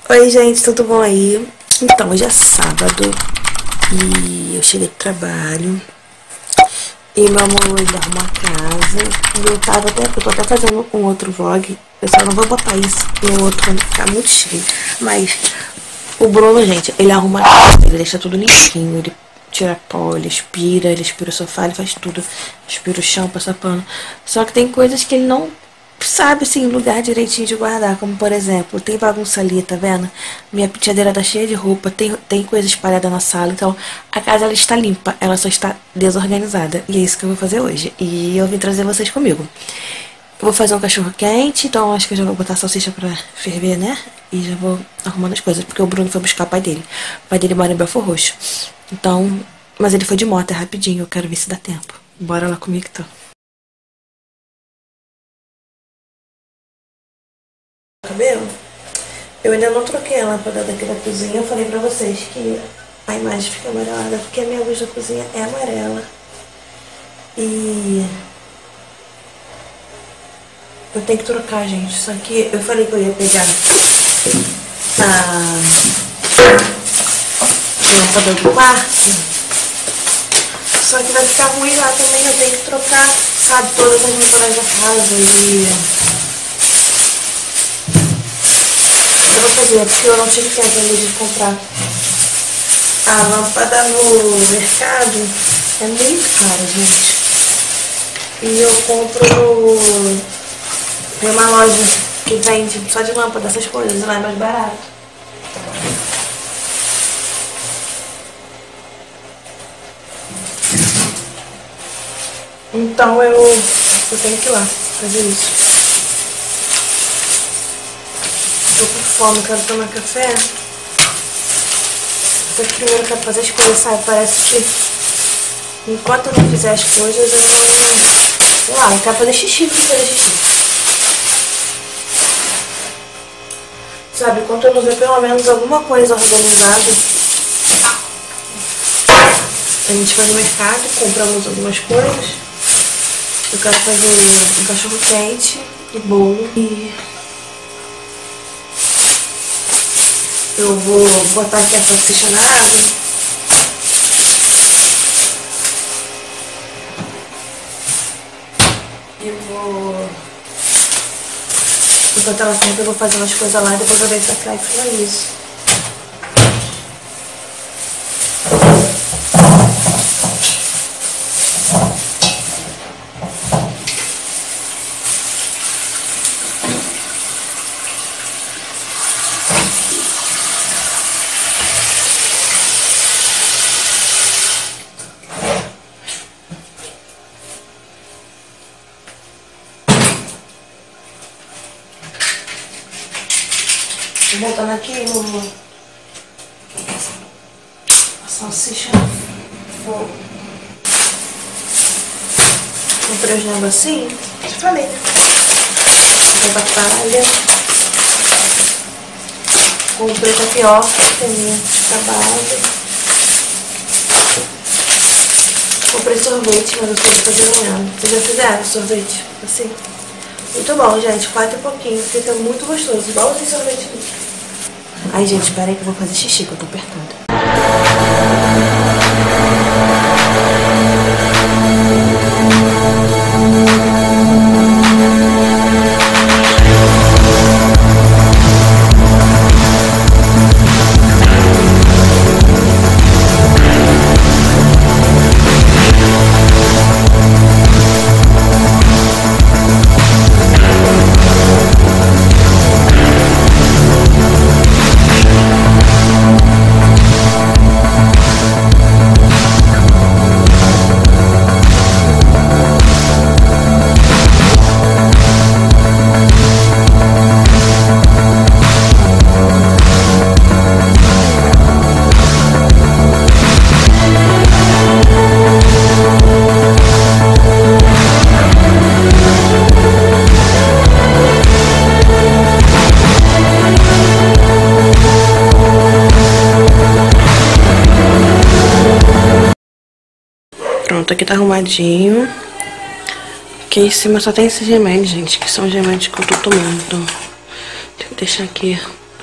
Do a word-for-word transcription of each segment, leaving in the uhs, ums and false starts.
Oi, gente, tudo bom aí? Então, hoje é sábado e eu cheguei do trabalho e meu amor ainda arrumou a casa e eu tava até, eu tô até fazendo um outro vlog, eu só não vou botar isso no outro quando ficar muito cheio, mas o Bruno, gente, ele arruma a casa, ele deixa tudo limpinho, ele tira pó, ele aspira, ele aspira o sofá, ele faz tudo, aspira o chão, passa pano, só que tem coisas que ele não sabe, assim, lugar direitinho de guardar, como por exemplo, tem bagunça ali, tá vendo? Minha penteadeira tá cheia de roupa, tem, tem coisa espalhada na sala, então a casa ela está limpa, ela só está desorganizada, e é isso que eu vou fazer hoje, e eu vim trazer vocês comigo. Eu vou fazer um cachorro quente, então acho que eu já vou botar a salsicha pra ferver, né? E já vou arrumando as coisas, porque o Bruno foi buscar o pai dele. O pai dele mora em Belfort Roxo, então, mas ele foi de moto, é rapidinho, eu quero ver se dá tempo. Bora lá comigo, então. Cabelo? Eu ainda não troquei a lâmpada daqui da cozinha. Eu falei pra vocês que a imagem fica amarelada porque a minha luz da cozinha é amarela. E eu tenho que trocar, gente. Só que eu falei que eu ia pegar a lâmpada do quarto. Só que vai ficar ruim lá também. Eu tenho que trocar, sabe, todas as lâmpadas da casa. E eu vou fazer, porque eu não tive tempo ainda de comprar. A lâmpada no mercado é muito cara, gente. E eu compro no... Tem uma loja que vende só de lâmpada, essas coisas, e lá é mais barato. Então eu, eu tenho que ir lá fazer isso. Tô com fome, quero tomar café. Só que primeiro eu quero fazer as coisas, sabe? Parece que enquanto eu não fizer as coisas, eu não... Sei lá, eu quero fazer xixi, porque fazer xixi. Sabe, enquanto eu não ver pelo menos alguma coisa organizada. A gente vai no mercado, compramos algumas coisas. Eu quero fazer um cachorro quente e bolo. E eu vou botar aqui a salsicha na água. Eu vou... Enquanto ela ferve, eu vou fazer umas coisas lá e depois eu venho pra cá e finalizo. Voltando aqui no... a salsicha no fogo. Comprei os negocinhos, te falei, né? Comprei batalha. Comprei tapioca, tem de trabalho. Comprei sorvete, mas eu sei fazer amanhã. Vocês já fizeram sorvete? Assim? Muito bom, gente. Quatro e pouquinho. Fica muito gostoso. Igualzinho sorvete. Ai, gente, espera aí que eu vou fazer xixi, que eu tô apertando. Pronto, aqui tá arrumadinho. Aqui em cima só tem esses remédios, gente, que são os remédios que eu tô tomando. Então, tenho que deixar aqui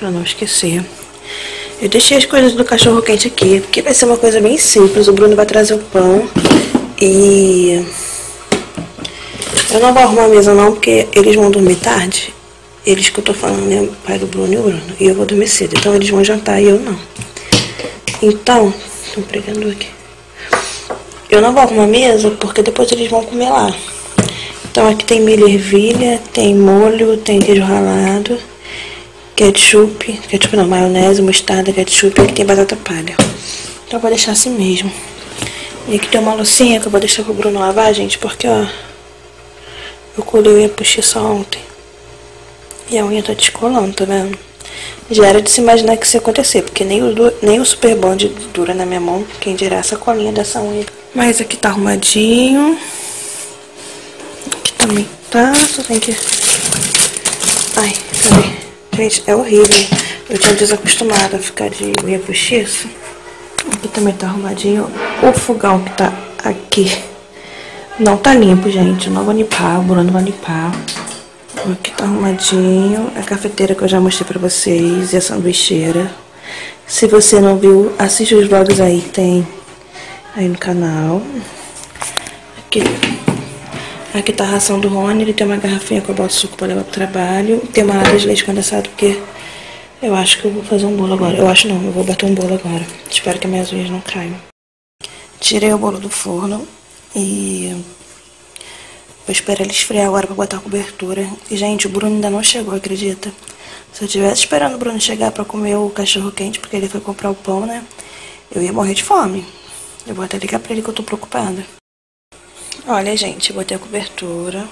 pra não esquecer. Eu deixei as coisas do cachorro quente aqui, porque vai ser uma coisa bem simples. O Bruno vai trazer o pão e... eu não vou arrumar a mesa não, porque eles vão dormir tarde. Eles que eu tô falando, né? O pai do Bruno e o Bruno. E eu vou dormir cedo, então eles vão jantar e eu não. Então, tô pregando aqui. Eu não vou arrumar a mesa, porque depois eles vão comer lá. Então aqui tem milho e ervilha, tem molho, tem queijo ralado, ketchup, ketchup não, maionese, mostarda, ketchup, e aqui tem batata palha. Então eu vou deixar assim mesmo. E aqui tem uma loucinha que eu vou deixar pro Bruno lavar, gente, porque ó, eu colei unha postiça ontem. E a unha tá descolando, tá vendo? Já era de se imaginar que isso ia acontecer, porque nem o, nem o Super Bond dura na minha mão, quem dirá essa colinha dessa unha. Mas aqui tá arrumadinho. Aqui também tá, só tem que... ai, cadê? Gente, é horrível. Eu tinha desacostumado a ficar de unha postiça. Aqui também tá arrumadinho. O fogão que tá aqui não tá limpo, gente. Eu não vou limpar, o Bruno vai limpar. Aqui tá arrumadinho. A cafeteira que eu já mostrei pra vocês. E a sanduicheira. Se você não viu, assiste os vlogs aí, tem aí no canal. Aqui, aqui tá a ração do Rony. Ele tem uma garrafinha que eu boto suco pra levar pro trabalho. Tem uma lata de leite condensado, porque eu acho que eu vou fazer um bolo agora. Eu acho não, eu vou bater um bolo agora. Espero que minhas unhas não caiam. Tirei o bolo do forno e vou esperar ele esfriar agora pra botar a cobertura. E, gente, o Bruno ainda não chegou, acredita? Se eu tivesse esperando o Bruno chegar pra comer o cachorro quente, porque ele foi comprar o pão, né? Eu ia morrer de fome. Eu vou até ligar pra ele que eu tô preocupada. Olha, gente, eu botei a cobertura.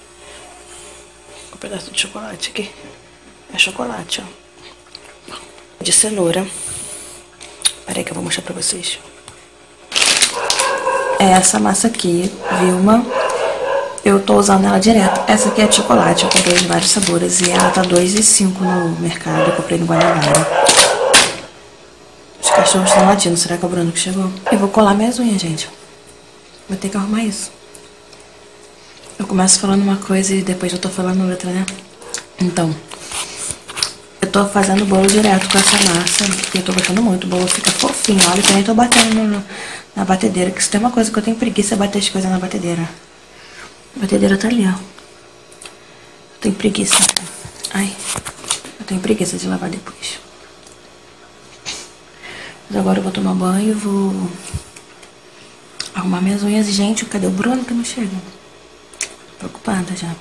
Um pedaço de chocolate aqui. É chocolate, ó. De cenoura. Peraí que eu vou mostrar pra vocês. É essa massa aqui, Vilma. Eu tô usando ela direto. Essa aqui é de chocolate, eu comprei de vários sabores. E ela tá dois reais e cinco centavos no mercado. Eu comprei no Guanabara. Os cachorros estão latindo. Será que é o Bruno que chegou? Eu vou colar minhas unhas, gente. Vou ter que arrumar isso. Eu começo falando uma coisa e depois eu tô falando outra, né? Então, eu tô fazendo bolo direto com essa massa. E eu tô gostando muito. O bolo fica fofinho. Olha, eu também tô batendo no, na batedeira. Que se tem uma coisa que eu tenho preguiça é bater as coisas na batedeira. A batedeira tá ali, ó. Eu tenho preguiça. Ai, eu tenho preguiça de lavar depois. Mas agora eu vou tomar banho e vou arrumar minhas unhas. E, gente, cadê o Bruno que não chega? Preocupada já.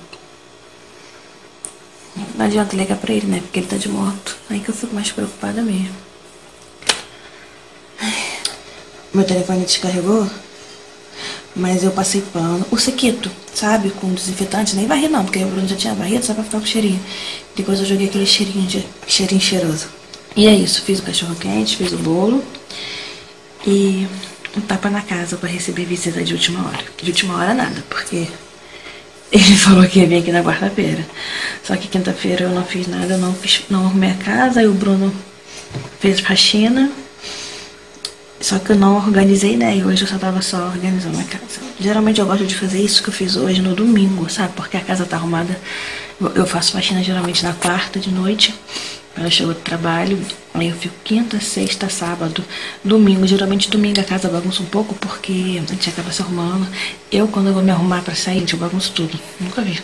Não adianta ligar pra ele, né? Porque ele tá de moto. Aí que eu fico mais preocupada mesmo. Ai. Meu telefone descarregou. Mas eu passei pano. O sequito, sabe? Com desinfetante. Nem varri não, porque o Bruno já tinha varrido, só pra ficar com cheirinho. Depois eu joguei aquele cheirinho, de, cheirinho cheiroso. E é isso. Fiz o cachorro quente, fiz o bolo. E um tapa na casa pra receber visita de última hora. De última hora nada, porque ele falou que ia vir aqui na quarta-feira. Só que quinta-feira eu não fiz nada, eu não, fiz, não arrumei a casa. Aí o Bruno fez faxina. Só que eu não organizei, né? E hoje eu só tava só organizando a casa. Geralmente eu gosto de fazer isso que eu fiz hoje no domingo, sabe? Porque a casa tá arrumada. Eu faço faxina geralmente na quarta de noite. Ela chegou do trabalho. Aí eu fico quinta, sexta, sábado, domingo. Geralmente domingo a casa bagunça um pouco porque a gente acaba se arrumando. Eu, quando eu vou me arrumar pra sair, eu bagunço tudo. Nunca vi.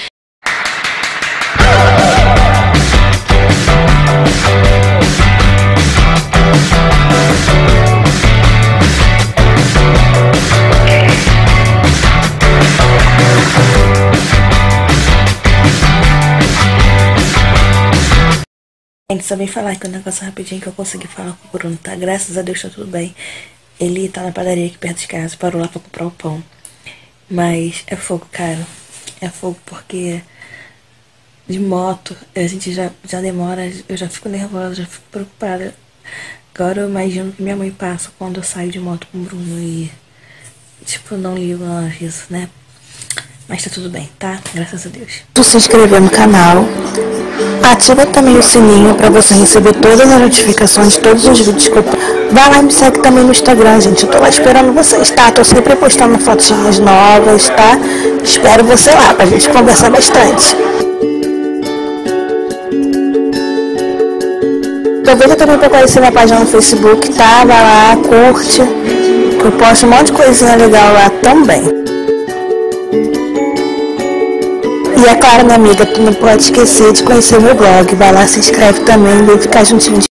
Gente, só vem falar aqui um negócio rapidinho que eu consegui falar com o Bruno, tá? Graças a Deus tá tudo bem. Ele tá na padaria aqui perto de casa, parou lá pra comprar o pão. Mas é fogo, cara. É fogo porque de moto a gente já, já demora, eu já fico nervosa, já fico preocupada. Agora eu imagino que minha mãe passa quando eu saio de moto com o Bruno e, tipo, não ligo a isso, né? Mas tá tudo bem, tá? Graças a Deus. Se inscrever no canal, ativa também o sininho pra você receber todas as notificações de todos os vídeos que eu posto. Vai lá e me segue também no Instagram, gente. Eu tô lá esperando vocês, tá? Tô sempre postando fotinhas novas, tá? Espero você lá pra gente conversar bastante. Aproveita também para conhecer minha página no Facebook, tá? Vai lá, curte, que eu posto um monte de coisinha legal lá também. E é claro, minha amiga, tu não pode esquecer de conhecer meu blog. Vai lá, se inscreve também, vem ficar juntinho de